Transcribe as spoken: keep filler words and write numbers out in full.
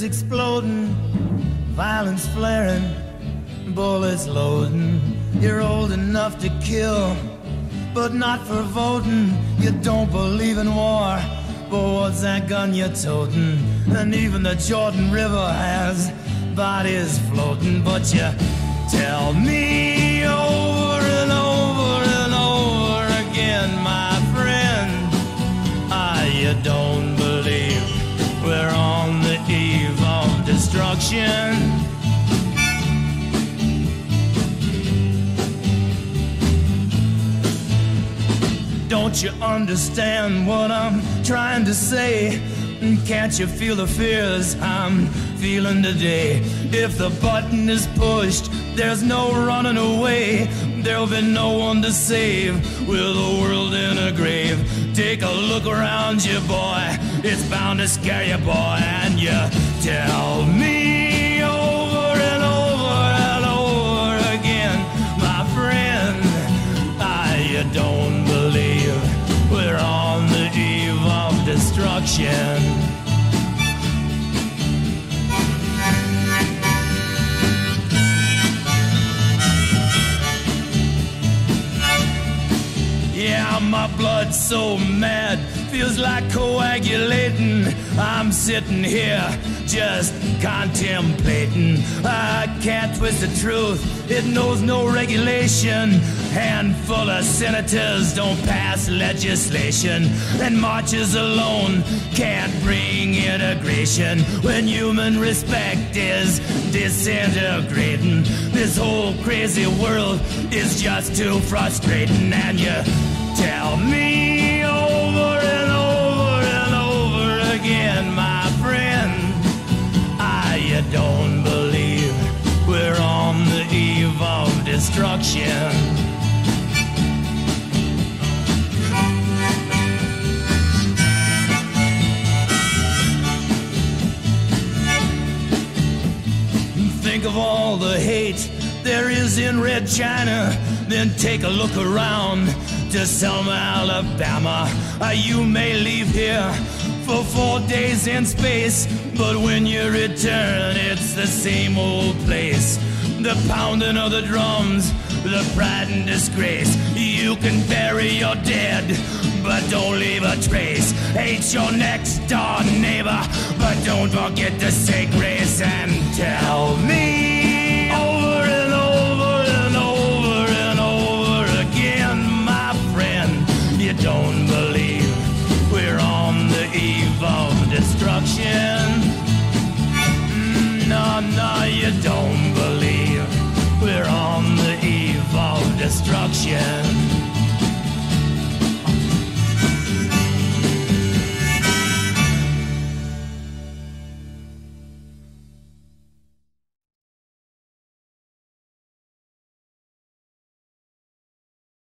is exploding, violence flaring, bullets loading. You're old enough to kill, but not for voting. You don't believe in war, but what's that gun you're toting? And even the Jordan River has bodies floating. But you tell me over and over and over again, my friend, ah, you don't believe we're on the eve of destruction. Don't you understand what I'm trying to say? Can't you feel the fears I'm feeling today? If the button is pushed, there's no running away. There'll be no one to save with the world in a grave. Take a look around you, boy. It's bound to scare you, boy. And you tell me over and over and over again, my friend, ah, you don't believe we're on the eve of destruction. Yeah, my blood's so mad, feels like coagulating. I'm sitting here just contemplating. I can't twist the truth, it knows no regulation. Handful of senators don't pass legislation, and marches alone can't bring integration. When human respect is disintegrating, this whole crazy world is just too frustrating. And you tell me over and over and over again, my friend, ah, you don't believe we're on the eve of destruction. Think of all the hate there is in Red China, then take a look around to Selma, Alabama. Uh, you may leave here for four days in space, but when you return, it's the same old place. The pounding of the drums, the pride and disgrace. You can bury your dead, but don't leave a trace. Hate your next door neighbor, but don't forget to say grace. And tell me over and over and over and over again, my friend, you don't believe we're on the eve of destruction. Mm, no, no, you don't believe we're on the eve of destruction.